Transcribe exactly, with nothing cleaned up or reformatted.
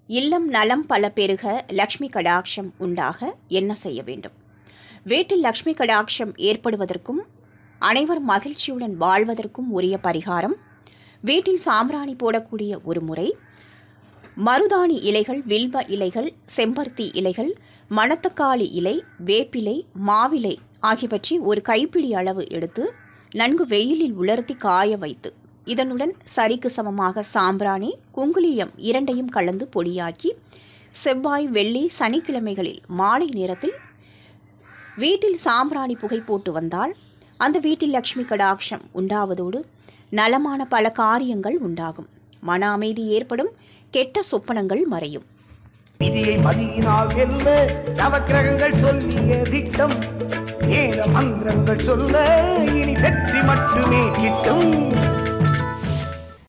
இல்லம் நலம் பல பெருக லக்ஷ்மி கடாட்சம் உண்டாக என்ன செய்ய வேண்டும்? வீட்டில் லக்ஷ்மி கடாட்சம் ஏற்படுவதற்கும் அனைவரும் மகிழ்ச்சியுடன் வாழ்வதற்கும் உரிய பரிகாரம், வீட்டில் சாம்பிராணி போடக்கூடிய ஒரு முறை, மருதாணி இலைகள், வில்வ இலைகள், செம்பருத்தி இலைகள், மணத்தக்காளி இலை, வேப்பிலை, மாவிலை ஆகியவற்றை ஒரு கைப்பிடி அளவு எடுத்து நன்கு வெயிலில் உலர்த்தி காய வைத்து, இதனுடன் சரிக்கு சமமாக சாம்பிராணி, குங்குலியம் இரண்டையும் கலந்து பொடியாக்கி செவ்வாய், வெள்ளி, சனிக்கிழமைகளில் மாலை நேரத்தில் வீட்டில் சாம்பிராணி புகை போட்டு வந்தால் அந்த வீட்டில் லக்ஷ்மி கடாட்சம் உண்டாவதோடு நலமான பல காரியங்கள் உண்டாகும். மன அமைதி ஏற்படும், கெட்ட சொப்பனங்கள் மறையும். விதியை மதியினால் வெல்ல நவக்கிரகங்கள் சொல்லிய திட்டம், ஏக மந்திரங்கள் சொல்ல இனி வெற்றி மட்டுமே கிட்டும்.